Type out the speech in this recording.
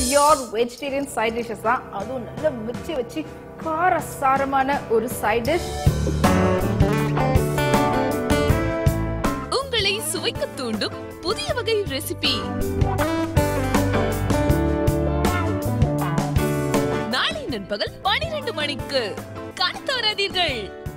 Pure vegetarian side dishes தான். அதுவும் நல்ல மிர்ச்சி வச்சு காரசாரமான ஒரு சைட் டிஷ். உங்களை சுவைக்க தூண்டும் புதிய வகை ரெசிபி. நாளை நண்பகல் 12 மணிக்கு காண தவறாதீர்கள்.